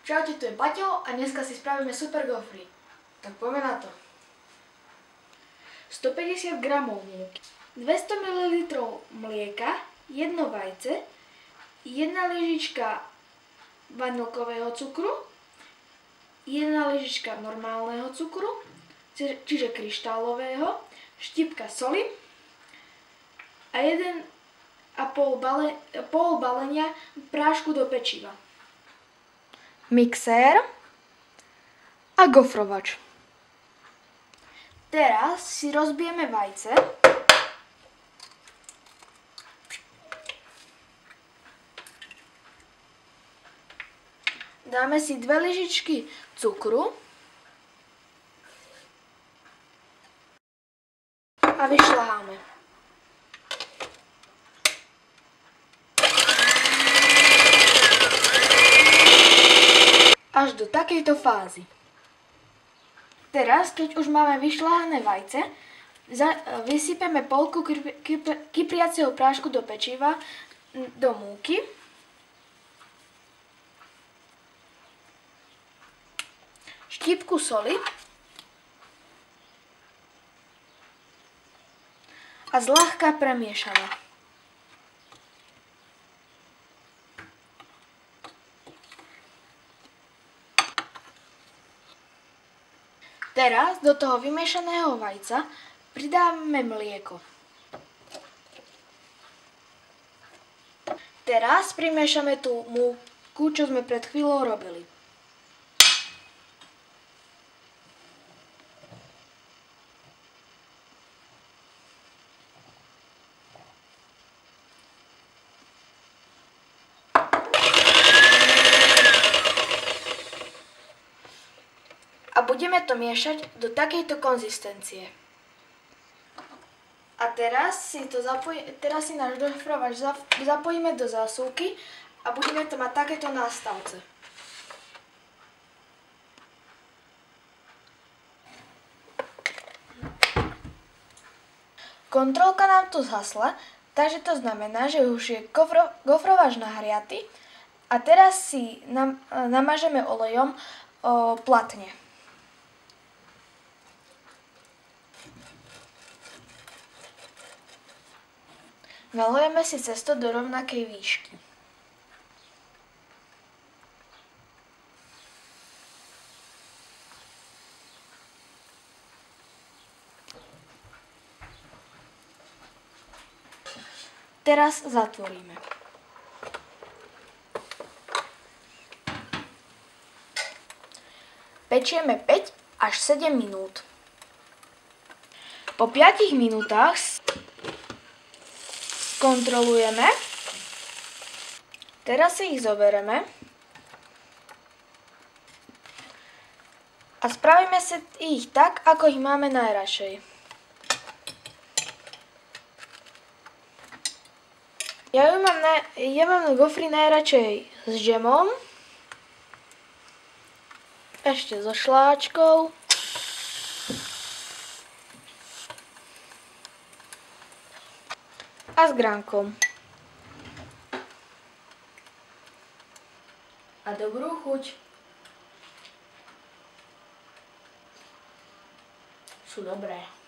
Čaute, tu je Paťo a dneska si spravíme super gofry. Tak poďme na to. 150 g múky, 200 ml mlieka, 1 vajce, 1 lyžička vanilkového cukru, 1 lyžička normálneho cukru, čiže kryštálového, štipka soli a 1,5 balenia prášku do pečiva. Mixér a gofrovač. Teraz si rozbijeme vajce. Dáme si 2 lyžičky cukru a vyšľaháme. Až do takejto fázy. Teraz, keď už máme vyšľahané vajce, vysypeme polku kypriaceho prášku do pečiva, do múky. Štipku soli a zľahka premiešame. Teraz do toho vymiešaného vajca pridáme mlieko. Teraz primiešame tú múku, čo sme pred chvíľou robili. A budeme to miešať do takejto konzistencie. A teraz si náš gofrovač zapojíme do zásuvky a budeme to mať takéto nástavce. Kontrolka nám tu zhasla, takže to znamená, že už je gofrovač nahriatý a teraz si namažeme olejom platne. Naľujeme si cesto do rovnakej výšky. Teraz zatvoríme. Pečieme 5 až 7 minút. Po 5 minútach kontrolujeme. Teraz si ich zobereme a spravíme si ich tak, ako ich máme najradšej. Ja mám gofry najradšej s džemom, ešte so šláčkou a s gránkom. A dobrú chuť. Sú dobré.